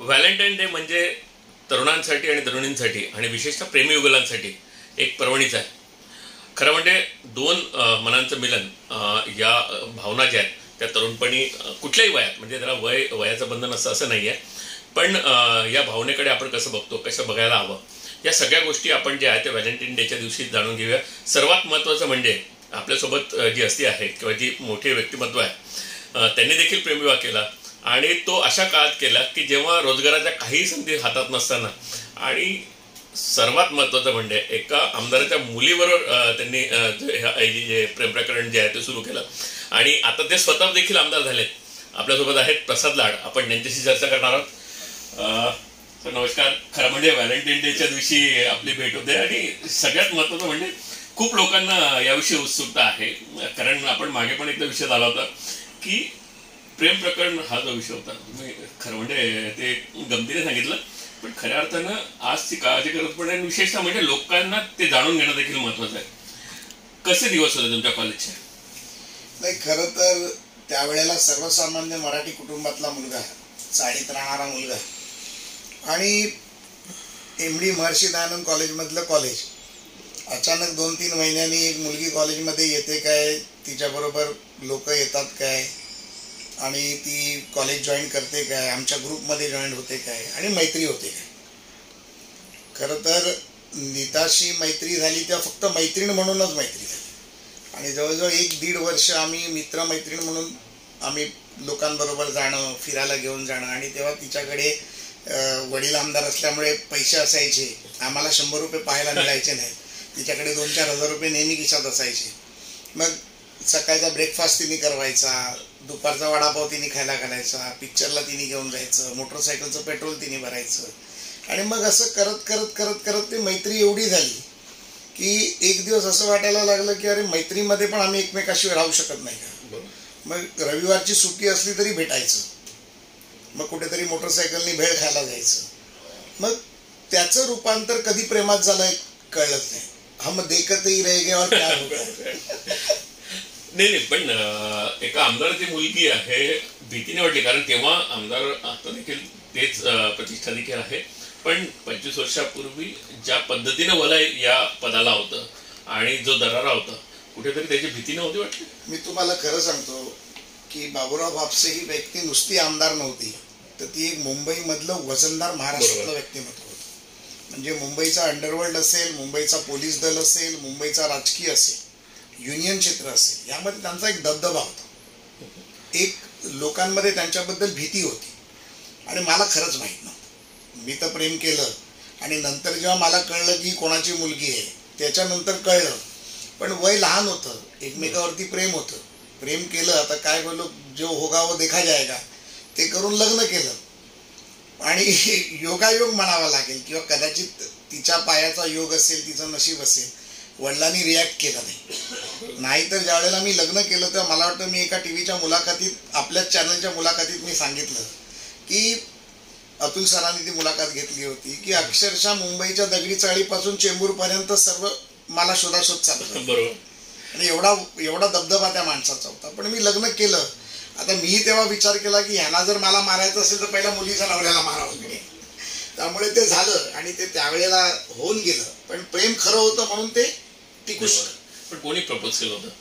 Valentine day म्हणजे तरुणांसाठी आणि तरुणींसाठी आणि विशेषतः प्रेमीयुगलांसाठी एक पर्वणीच आहे. खरं म्हणजे दोन मनांचं मिलन, या भावना ज्या आहेत त्या तरुणपणी कुठल्याही वयात, म्हणजे त्याला वयाचं बंधन असं नाही आहे, पण या भावनेकडे आपण कसं बघतो, कसं बघायला हवं, या सगळ्या गोष्टी आपण ज्या आहेत त्या व्हॅलेंटाईन डेच्या दिवशी जाणून घेऊया. सर्वात महत्त्वाचं म्हणजे आपल्यासोबत जी हस्ती आहे किंवा जी मोठी व्यक्तिमत्व आहे, त्यांनी देखील प्रेमविवाह केला आणि तो अशा काळात केला की जेव्हा रोजगाराच्या काही संधी हातात नसताना, आणि सर्वात महत्त्वाचं म्हणजे एका आमदाराच्या मुलीबरोबर त्यांनी जे प्रेम प्रकरण जे आहे ते सुरू केलं आणि आता ते स्वतः देखील आमदार झालेत. आपल्यासोबत आहेत प्रसाद लाड, आपण त्यांच्याशी चर्चा करणार आहोत. तर नमस्कार. खरं म्हणजे व्हॅलेंटाईन डेच्या दिवशी आपली भेट होते आणि सगळ्यात महत्त्वाचं म्हणजे खूप लोकांना याविषयी उत्सुकता आहे, कारण आपण मागे पण एकदा विषय आला होता की प्रेम प्रकरण हा जो विषय होता, मी खरं म्हणजे ते गमतीने सांगितलं, पण खऱ्या अर्थानं आज ती काळाची गरज पडते आणि विशेषतः म्हणजे लोकांना ते जाणून घेणं देखील महत्वाचं आहे. कसे दिवस होते तुमच्या कॉलेजचे? नाही, खरं तर त्यावेळेला सर्वसामान्य मराठी कुटुंबातला मुलगा, चाळीत राहणारा मुलगा आणि MD महर्षी दयानंद कॉलेजमधलं कॉलेज, अचानक 2-3 महिन्यांनी एक मुलगी कॉलेजमध्ये येते काय, तिच्याबरोबर लोक येतात काय आणि ती कॉलेज जॉईन करते काय, आमच्या ग्रुपमध्ये जॉईन होते काय आणि मैत्री होते काय. खरं तर नीताशी मैत्री झाली तेव्हा फक्त मैत्रीण म्हणूनच मैत्री झाली आणि जवळजवळ 1-1.5 वर्ष आम्ही मित्रमैत्रीण म्हणून आम्ही लोकांबरोबर जाणं, फिरायला घेऊन जाणं. आणि तेव्हा तिच्याकडे वडील आमदार असल्यामुळे पैसे असायचे, आम्हाला 100 रुपये पाहायला मिळायचे नाही, तिच्याकडे 2-4 हजार रुपये नेहमी खिशात असायचे. मग सकाळचा ब्रेकफास्ट तिने करवायचा, दुपारचा वडापाव तिने खायला घालायचा, पिक्चरला तिने घेऊन जायचं, मोटरसायकलचं पेट्रोल तिने भरायचं आणि मग असं करत करत करत करत ते मैत्री एवढी झाली की एक दिवस असं वाटायला लागलं की अरे मैत्रीमध्ये पण आम्ही एकमेकाशिवाय राहू शकत नाही का. मग रविवारची सुट्टी असली तरी भेटायचं, मग कुठेतरी मोटरसायकलनी भेळ खायला जायचं. मग त्याचं रूपांतर कधी प्रेमात झालंय कळलंच नाही. हम देखतही रह गए और क्या होगा. नाही, पण एका आमदाराची मुलगी आहे, भीतीने वाटली, कारण तेव्हा आमदार आता देखील तेच प्रतिष्ठा देखील आहे, पण 25 वर्षापूर्वी ज्या पद्धतीनं वलय या पदाला होतं आणि जो दरारा होता, कुठेतरी त्याची भीती नव्हती वाटली. मी तुम्हाला खरं सांगतो की बाबूराव भापसे ही व्यक्ती नुसती आमदार नव्हती, तर ती एक मुंबईमधलं वजनदार महाराष्ट्रातलं व्यक्तिमत्व होतं. म्हणजे मुंबईचा अंडरवर्ल्ड असेल, मुंबईचा पोलीस दल असेल, मुंबईचा राजकीय असेल, युनियन क्षेत्र असेल, यामध्ये त्यांचा एक दबदबा होता, एक लोकांमध्ये त्यांच्याबद्दल भीती होती. आणि मला खरंच माहीत नव्हतं, मी तर प्रेम केलं आणि नंतर जेव्हा मला कळलं की कोणाची मुलगी आहे त्याच्यानंतर कळलं, पण वय लहान होतं, एकमेकावरती प्रेम होतं, प्रेम केलं, आता काय बोललो, जो होगा वो देखा जाएगा, ते करून लग्न केलं. आणि योगायोग म्हणावा लागेल किंवा कदाचित तिच्या पायाचा योग असेल, तिचं नशीब असेल, वडिलांनी रिॲक्ट केलं नाही. तर ज्या वेळेला मी लग्न केलं तेव्हा मला वाटतं मी एका टीव्हीच्या मुलाखतीत, आपल्याच चॅनलच्या मुलाखतीत मी सांगितलं की अतुल सरांनी ती मुलाखत घेतली होती की अक्षरशः मुंबईच्या दगडी चाळीपासून चेंबूरपर्यंत सर्व मला शोधाशोध चालू. बरोबर. आणि एवढा दबदबा त्या माणसाचा होता. पण मी लग्न केलं. आता मी तेव्हा विचार केला की ह्याला जर मला मारायचं असेल तर पहिला मुलीच्या नवऱ्याला मारावं लागेल. त्यामुळे ते झालं आणि ते त्यावेळेला होऊन गेलं, पण प्रेम खरं होतं म्हणून ते टिकू शकलं. पण कोणी प्रपोज केलं होतं?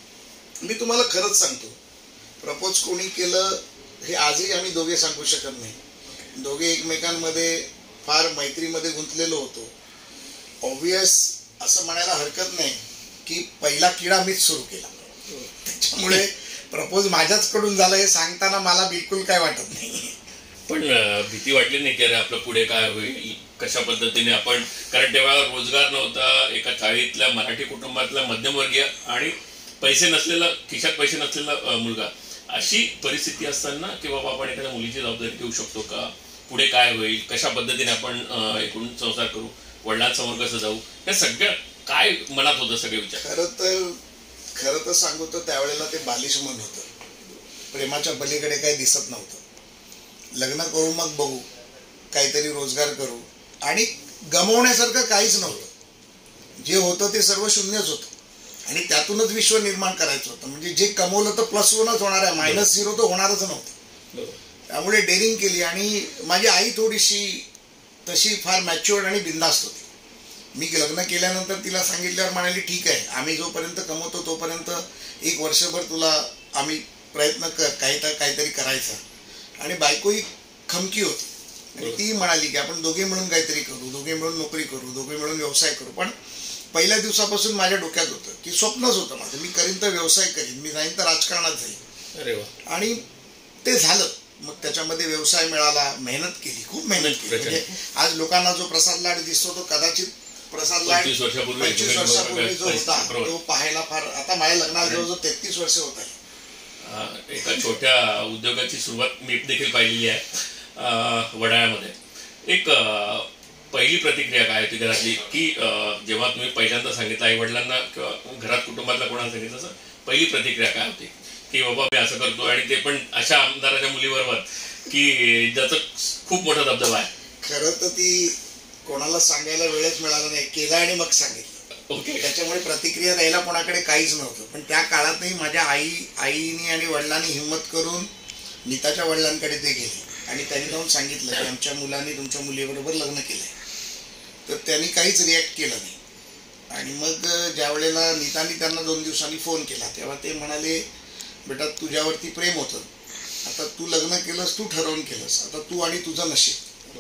मी तुम्हाला खरंच सांगतो, प्रपोज कोणी केलं हे आजही आम्ही दोघे सांगू शकत नाही. दोघे एकमेकांमध्ये फार मैत्रीमध्ये गुंतलेलो होतो. ऑब्वियस असं म्हणायला हरकत नाही की पहिला किडा मीच सुरू केला, त्याच्यामुळे प्रपोज माझ्याच कडून झालं हे सांगताना मला बिलकुल काय वाटत नाही. पण भीती वाटली नाही की अरे आपलं पुढे काय होईल, कशा पद्धतीने आपण, कारण तेव्हा रोजगार नव्हता, एका चाळीतल्या मराठी कुटुंबातला मध्यमवर्गीय आणि पैसे नसलेला, खिशात पैसे नसलेला मुलगा, अशी परिस्थिती असताना की बाबा आपण एखाद्या मुलीची जबाबदारी घेऊ शकतो का, पुढे काय होईल, कशा पद्धतीने आपण एकूण संसार करू, वडिलांसमोर कसं जाऊ, हे सगळं काय मनात होतं सगळे विचार. खरं तर सांगू तर त्यावेळेला ते बालिश मन होतं, प्रेमाच्या पलीकडे काही दिसत नव्हतं. लग्न करू मग बघू, काहीतरी रोजगार करू, आणि गमवण्यासारखं काहीच नव्हतं. जे होतं ते सर्व शून्यच होतं आणि त्यातूनच विश्व निर्माण करायचं होतं. म्हणजे जे कमवलं तर +1च होणार आहे, -0 तर होणारच नव्हतं. त्यामुळे डेअरिंग केली. आणि माझी आई थोडीशी तशी फार मॅच्युअर्ड आणि बिंदास्त होती. मी लग्न केल्यानंतर तिला सांगितल्यावर म्हणाली, ठीक आहे, आम्ही जोपर्यंत कमवतो तोपर्यंत 1 वर्षभर तुला आम्ही प्रयत्न कर, काहीतरी करायचा. आणि बायको ही खमकी होती आणि ती म्हणाली की आपण दोघे मिळून काहीतरी करू, दोघे मिळून नोकरी करू, दोघे मिळून व्यवसाय करू. पण पहिल्या दिवसापासून माझ्या डोक्यात होतं की स्वप्नच होतं माझं, मी करीन तर व्यवसाय करीन, मी जाईन तर राजकारणात जाईन. अरे वा. आणि ते झालं. मग त्याच्यामध्ये व्यवसाय मिळाला, मेहनत केली, खूप मेहनत केली. म्हणजे आज लोकांना जो प्रसाद लाड दिसतो तो कदाचित प्रसाद लाड 25 वर्षापूर्वी जो होता तो पाहायला फार, आता माझ्या लग्नाला जवळजवळ 33 वर्ष होत आहे. एका छोट्या उद्योगाची सुरुवात मी देखील पाहिलेली आहे वडाळ्यामध्ये. एक पहिली प्रतिक्रिया काय होती घरातली की जेव्हा तुम्ही पहिल्यांदा सांगितलं आई वडिलांना किंवा घरात कुटुंबातल्या कोणाला सांगितलं असं, पहिली प्रतिक्रिया काय होती की बाबा मी असं करतो, आणि ते पण अशा आमदाराच्या मुलीबरोबर की ज्याचं खूप मोठा दबदबा आहे? खरं तर ती कोणाला सांगायला वेळच मिळाला नाही, केला आणि मग सांगितलं. ओके. त्याच्यामुळे प्रतिक्रिया द्यायला कोणाकडे काहीच नव्हतं. पण त्या काळातही माझ्या आईनी आणि वडिलांनी हिंमत करून नीताच्या वडिलांकडे ते गेले आणि त्यांनी जाऊन सांगितलं की आमच्या मुलांनी तुमच्या मुलीबरोबर लग्न केलंय. तर त्यांनी काहीच रिॲक्ट केलं नाही. आणि मग ज्या वेळेला नीतानी त्यांना 2 दिवसांनी फोन केला तेव्हा ते म्हणाले, बेटा तुझ्यावरती प्रेम होतं, आता तू लग्न केलंस, तू ठरवून केलंस, आता तू आणि तुझं नशीब.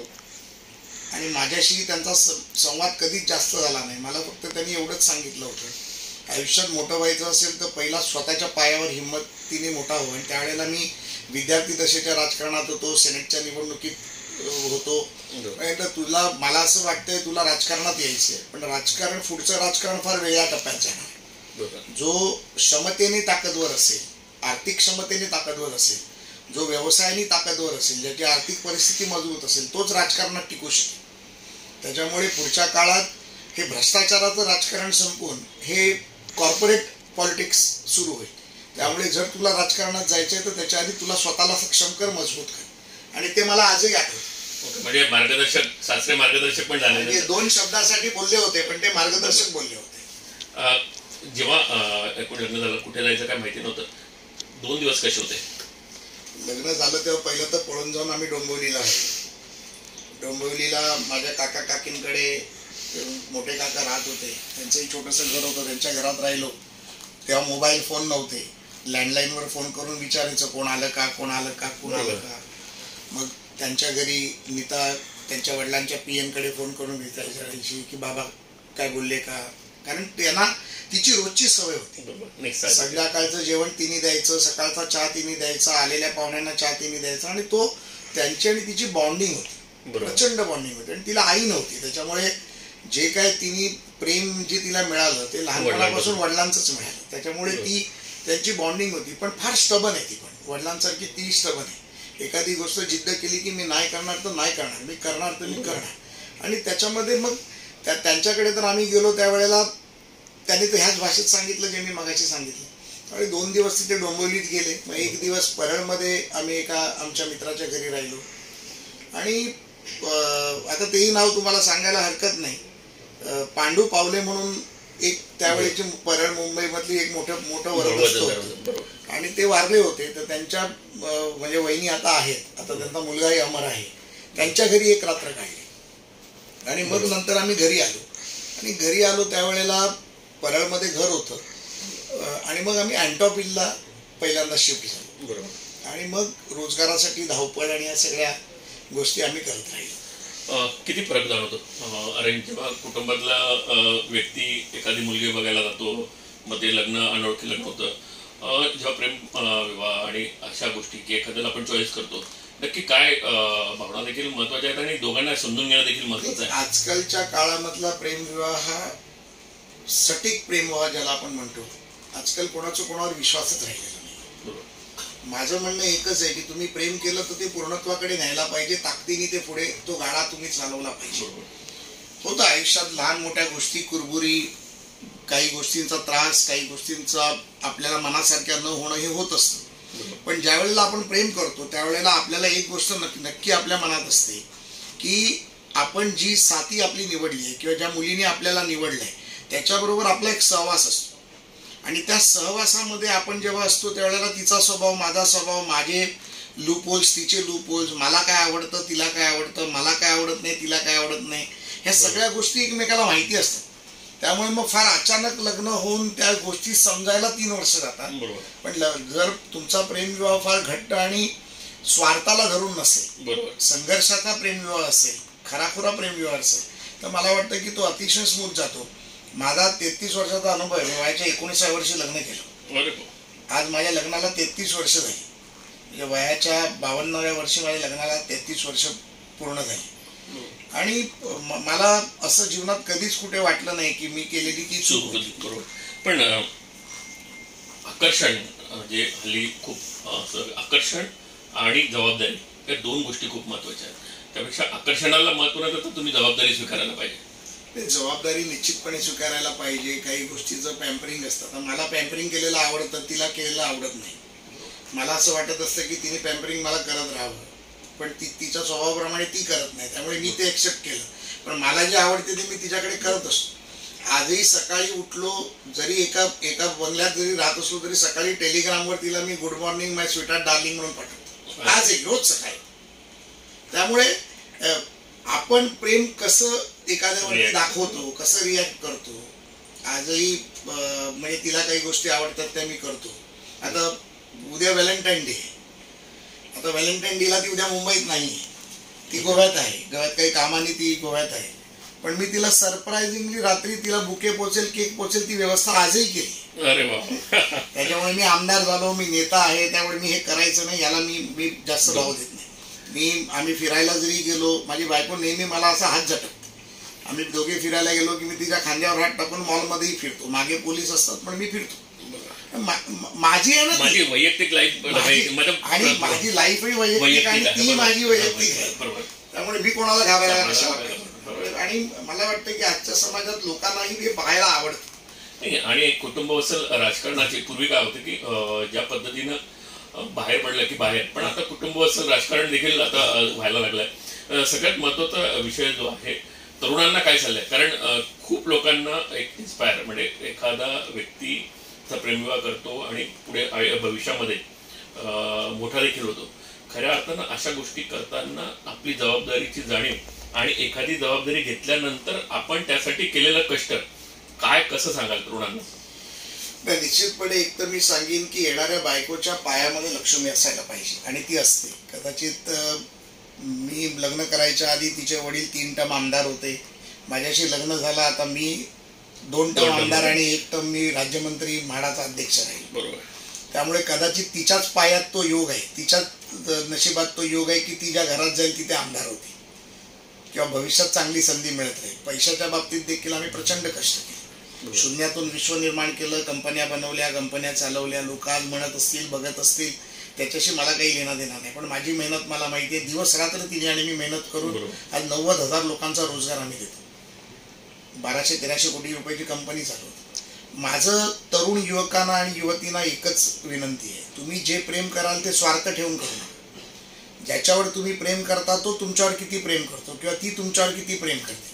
आणि माझ्याशी त्यांचा संवाद कधीच जास्त झाला नाही. मला फक्त त्यांनी एवढंच सांगितलं होतं, आयुष्यात मोठं व्हायचं असेल तर पहिला स्वतःच्या पायावर हिंमतीने मोठा हो. आणि त्यावेळेला मी विद्यार्थी दशेच्या राजकारणात होतो, सेनेटच्या निवडणुकीत होतो. तर तुला, मला असं वाटतंय तुला राजकारणात यायचंय, पण राजकारण, पुढचं राजकारण फार वेगळ्या टप्प्यात जाणार. जो क्षमतेने ताकदवर असेल, आर्थिक क्षमतेने ताकदवर असेल, जो व्यवसायाने ताकदवर असेल, ज्याची आर्थिक परिस्थिती मजबूत असेल, तोच राजकारणात टिकू शकेल. त्याच्यामुळे पुढच्या काळात हे भ्रष्टाचाराचं राजकारण संपवून हे कॉर्पोरेट पॉलिटिक्स सुरू होईल. त्यामुळे जर तुला राजकारणात जायचंय तर त्याच्या आधी तुला स्वतःला सक्षम कर, मजबूत कर. आणि ते मला आजही आठवतं. म्हणजे मार्गदर्शक, शास्त्रीय मार्गदर्शक पण झाले. म्हणजे 2 शब्दासाठी बोलले होते पण ते मार्गदर्शक बोलले होते. जेव्हा लग्न झालं, कुठे जायचं काय माहिती नव्हतं, 2 दिवस कसे होते? लग्न झालं तेव्हा पहिलं तर पळून जाऊन आम्ही डोंबिवलीला आलो. डोंबिवलीला माझ्या काका काकींकडे मोठे काका राहत होते, त्यांचंही छोटंसं घर होतं, त्यांच्या घरात राहिलो. तेव्हा मोबाईल फोन नव्हते, लँडलाईनवर फोन करून विचारायचं कोण आलं का, कोण आलं का, कोण आलं का. मग त्यांच्या घरी नीता त्यांच्या वडिलांच्या पीएनकडे फोन करून विचारायची की बाबा काय बोलले का, कारण त्यांना तिची रोजची सवय होती. संध्याकाळचं जेवण तिने द्यायचं, सकाळचा चहा तिने द्यायचा, आलेल्या पाहुण्यांना चहा तिने द्यायचा. आणि तो त्यांची आणि तिची बॉन्डिंग होती, प्रचंड बॉन्डिंग होती. आणि तिला आई नव्हती, त्याच्यामुळे जे काय तिने प्रेम जे तिला मिळालं ते लहानपणापासून वडिलांचंच मिळालं. त्याच्यामुळे ती त्यांची बॉन्डिंग होती. पण फार स्टबन आहे ती, पण वडिलांसारखी ती स्टबन आहे. एखादी गोष्ट जिद्द केली की मी नाही करणार तर नाही करणार, मी करणार तर मी करणार. आणि त्याच्यामध्ये मग त्यांच्याकडे तर आम्ही गेलो त्यावेळेला त्यांनी तर ह्याच भाषेत सांगितलं जे मी मगाशी सांगितलं. आणि 2 दिवस तिथे डोंबिवलीत गेले. मग 1 दिवस परळमध्ये आम्ही एका आमच्या मित्राच्या घरी राहिलो. आणि आता तेही नाव तुम्हाला सांगायला हरकत नाही, पांडू पावले म्हणून एक त्यावेळेची परळ मुंबईमधली एक मोठं वर्गस्थ होतं आणि ते वारले होते. तर त्यांच्या म्हणजे वहिनी आता आहेत, आता त्यांचा मुलगाही अमर आहे, त्यांच्या घरी एक रात्र काढली. आणि मग नंतर आम्ही घरी आलो. आणि घरी आलो त्यावेळेला परळमध्ये घर होतं आणि मग आम्ही अँटॉप-हिलला पहिल्यांदा शिफ्ट झालो. आणि मग रोजगारासाठी धावपळ आणि या सगळ्या गोष्टी आम्ही करत राहिलो. किती फरक जाणवतो अरेंज, जेव्हा कुटुंबातला व्यक्ती एखादी मुलगी बघायला जातो, मग ते लग्न अनोळखी लग्न होतं, जेव्हा प्रेम विवाह आणि अशा गोष्टी की एखाद्याला आपण चॉईस करतो, नक्की काय भावना देखील महत्वाच्या आहेत आणि दोघांना समजून घेणं देखील महत्वाचं आहे. आजकालच्या काळामधला प्रेमविवाह हा सटीक प्रेमविवाह ज्याला आपण म्हणतो, आजकाल कोणाचा कोणावर विश्वासच राहिलेला नाही. माझं म्हणणं एकच आहे की तुम्ही प्रेम केलं तर ते पूर्णत्वाकडे न्यायला पाहिजे, ताकदीने ते पुढे तो गाडा तुम्ही चालवला पाहिजे. होतं आयुष्यात लहान मोठ्या गोष्टी, कुरबुरी, काही गोष्टींचा त्रास, काही गोष्टींचा आपल्याला मनासारख्या न होणं हे होत असतं. पण ज्या वेळेला आपण प्रेम करतो त्यावेळेला आपल्याला एक गोष्ट नक्की आपल्या मनात असते की आपण जी साथी आपली निवडली आहे किंवा ज्या मुलीने आपल्याला निवडलंय त्याच्याबरोबर आपला एक सहवास असतो. आणि त्या सहवासामध्ये आपण जेव्हा असतो त्यावेळेला तिचा स्वभाव, माझा स्वभाव, माझे लूप होल्स, तिचे लूप होल्स, मला काय आवडतं, तिला काय आवडतं, मला काय आवडत नाही, तिला काय आवडत नाही, ह्या सगळ्या गोष्टी एकमेकाला माहिती असतात. त्यामुळे मग फार अचानक लग्न होऊन त्या गोष्टी समजायला 3 वर्ष जातात. पण जर तुमचा प्रेमविवाह फार घट्ट आणि स्वार्थाला धरून नसेल, संघर्षाचा प्रेमविवाह असेल, खराखुरा प्रेमविवाह असेल, तर मला वाटतं की तो अतिशय स्मूथ जातो. माझा 33 वर्षाचा अनुभव आहे. मी वयाच्या 19व्या वर्षी लग्न केलं. आज माझ्या लग्नाला 33 वर्ष झाली. म्हणजे वयाच्या 52व्या वर्षी माझ्या लग्नाला 33 वर्ष पूर्ण झाली. आणि मला असं जीवनात कधीच कुठे वाटलं नाही की मी केलेली ती चूक होती. बरोबर. पण आकर्षण म्हणजे हल्ली खूप आकर्षण आणि जबाबदारी या 2 गोष्टी खूप महत्वाच्या आहेत. त्यापेक्षा आकर्षणाला महत्व नाही तर तुम्ही जबाबदारी स्वीकारायला पाहिजे. ते जबाबदारी निश्चितपणे स्वीकारायला पाहिजे. काही गोष्टीचं पॅम्परिंग असतं. मला पॅम्परिंग केलेलं आवडतं, तिला केलेलं आवडत नाही. मला असं वाटत असतं की तिने पॅम्परिंग मला करत राहावं, पण तिच्या स्वभावाप्रमाणे ती करत नाही. त्यामुळे मी ते एक्सेप्ट केलं. पण मला जे आवडते ते मी तिच्याकडे करत असतो. आजही सकाळी उठलो, जरी एका बंगल्यात जरी राहत असलो तरी सकाळी टेलिग्रामवर तिला मी good morning my sweetheart darling म्हणून पाठवतो. आजही रोज सकाळी. त्यामुळे आपण प्रेम कसं एखाद्यावर दाखवतो, कसं रिॲक्ट करतो, आजही म्हणजे तिला काही गोष्टी आवडतात त्या मी करतो. आता उद्या व्हॅलेंटाईन डे. आता व्हॅलेंटाईन डेला ती उद्या मुंबईत नाही, ती गोव्यात आहे. गोव्यात काही कामाने ती गोव्यात आहे. पण मी तिला सरप्राइझिंगली रात्री तिला बुके पोचेल, केक पोचेल, ती व्यवस्था आजही केली. अरे वा. त्याच्यामुळे मी आमदार झालो, मी नेता आहे, त्यामुळे मी हे करायचं नाही याला मी जास्त भाव देत नाही. आम्ही फिरायला जरी गेलो, माझी बायको नेहमी मला असा हात झटकते. आम्ही दोघे फिरायला गेलो की मी तिच्या खांद्यावर हात टाकून मॉलमध्येही फिरतो. मागे पोलीस असतात पण मी फिरतो. माझी आहे ना, माझी वैयक्तिक लाईफ आणि माझी लाईफही वैयक्तिक आणि ती माझी वैयक्तिक आहे. त्यामुळे मी कोणाला घाबरायला कशाला. आणि मला वाटतं की आजच्या समाजात लोकांनाही हे पाहायला आवडतं. आणि एक कुटुंबवत्सल राजकारणाची पूर्वी काय होतं की ज्या पद्धतीनं बाहेर पडलं की बाहेर, पण आता कुटुंबवत्सल राजकारण देखील आता व्हायला लागलंय. सगळ्यात महत्वाचा विषय जो आहे तरुणांना काय चाललंय, कारण खूप लोकांना एक इन्स्पायर म्हणजे एखादा व्यक्ती प्रेमविवाह करतो आणि पुढे भविष्यामध्ये मोठा देखील होतो. खऱ्या अर्थानं अशा गोष्टी करताना आपली जबाबदारीची जाणीव आणि एखादी जबाबदारी घेतल्यानंतर आपण त्यासाठी केलेलं कष्ट काय कसं सांगाल तरुणांना? निश्चितपणे एक तर मी सांगेन की येणाऱ्या बायकोच्या पायामध्ये लक्ष्मी असायला पाहिजे आणि ती असते. कदाचित मी लग्न करायच्या आधी तिचे वडील 3 टर्म आमदार होते. माझ्याशी लग्न झालं, आता मी 2 टर्म आमदार आणि 1 टर्म मी राज्यमंत्री म्हाडाचा अध्यक्ष राहील. बरोबर. त्यामुळे कदाचित तिच्याच पायात तो योग आहे, तिच्याच नशिबात तो योग आहे की ती ज्या घरात जाईल तिथे आमदार होती किंवा भविष्यात चांगली संधी मिळत राहील. पैशाच्या बाबतीत देखील आम्ही प्रचंड कष्ट केले. शून्यातून विश्व निर्माण केलं, कंपन्या बनवल्या, कंपन्या चालवल्या. लोक आज म्हणत असतील, बघत असतील, त्याच्याशी मला काही लेणं देणार नाही. पण माझी मेहनत मला माहिती आहे. दिवस रात्र तिने आणि मी मेहनत करून आज 90,000 लोकांचा रोजगार आम्ही देतो. 1200-1300 कोटी रुपयाची कंपनी चालवतो. माझं तरुण युवकांना आणि युवतींना एकच विनंती आहे, तुम्ही जे प्रेम कराल ते स्वार्थ ठेवून करू नका. ज्याच्यावर तुम्ही प्रेम करता तो तुमच्यावर किती प्रेम करतो किंवा ती तुमच्यावर किती प्रेम करते,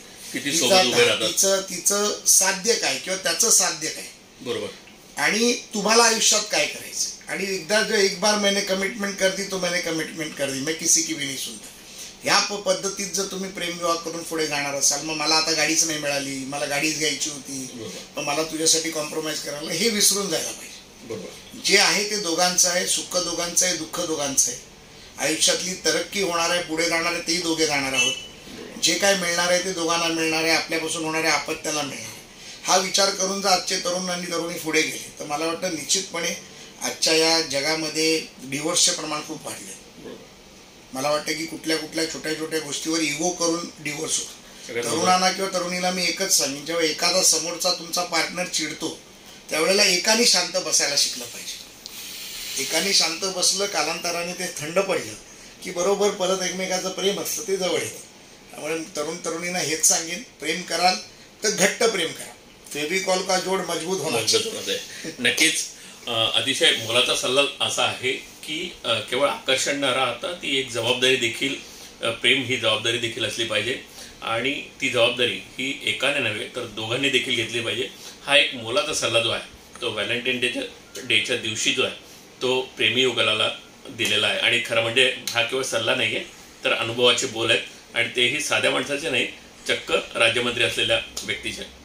तिचं साध्य काय किंवा त्याचं साध्य काय, बरोबर, आणि तुम्हाला आयुष्यात काय करायचं. आणि एकदा जो एक बार मैंने कमिटमेंट कर दी तो मैंने कमिटमेंट कर दी, मैं किसी की भी नहीं सुनता. ह्या पद्धतीत जर तुम्ही प्रेमविवाह करून पुढे जाणार असाल, मग मला आता गाडीच नाही मिळाली, मला गाडीच घ्यायची होती, पण मला तुझ्यासाठी कॉम्प्रोमाइज करायला, हे विसरून जायला पाहिजे. जे आहे ते दोघांचं आहे, सुख दोघांचं आहे, दुःख दोघांचं आहे. आयुष्यातली तरक्की होणार आहे, पुढे जाणार आहे, तेही दोघे जाणार आहोत. जे काय मिळणार आहे ते दोघांना मिळणार आहे, आपल्यापासून होणाऱ्या आपत्त्याला मिळणार आहे. हा विचार करून जर आजचे तरुण आणि तरुणी पुढे गेले तर मला वाटतं निश्चितपणे आजच्या या जगामध्ये डिवोर्सचे प्रमाण खूप वाढले. मला वाटतं की कुठल्या छोट्या छोट्या गोष्टीवर इगो करून डिवोर्स होतो. तरुणांना किंवा तरुणीला मी एकच सांगेन, जेव्हा एखादा समोरचा तुमचा पार्टनर चिडतो त्यावेळेला एकाने शांत बसायला शिकलं पाहिजे. एकाने शांत बसलं, कालांतराने ते थंड पडलं की बरोबर परत एकमेकाचं प्रेम असतं ते जवळ येतं. त्यामुळे तरुणींना हेच सांगेन, प्रेम कराल तर घट्ट प्रेम करा. फेविकॉल का जोड मजबूत होणार. नक्कीच अतिशय मोलाचा सल्ला असा आहे की केवळ आकर्षण न राहता ती एक जबाबदारी देखील, प्रेम ही जबाबदारी देखील असली पाहिजे आणि ती जबाबदारी ही एकाने नव्हे तर दोघांनी देखील घेतली पाहिजे. हा एक मोलाचा सल्ला जो आहे तो व्हॅलेंटाईन डेच्या दिवशी जो आहे तो प्रेमी युगलाला दिलेला आहे. आणि खरं म्हणजे हा केवळ सल्ला नाही आहे, तर अनुभवाचे बोल आहेत आणि तेही साध्या माणसाचे नाही, चक्क राज्यमंत्री असलेल्या व्यक्तीचे.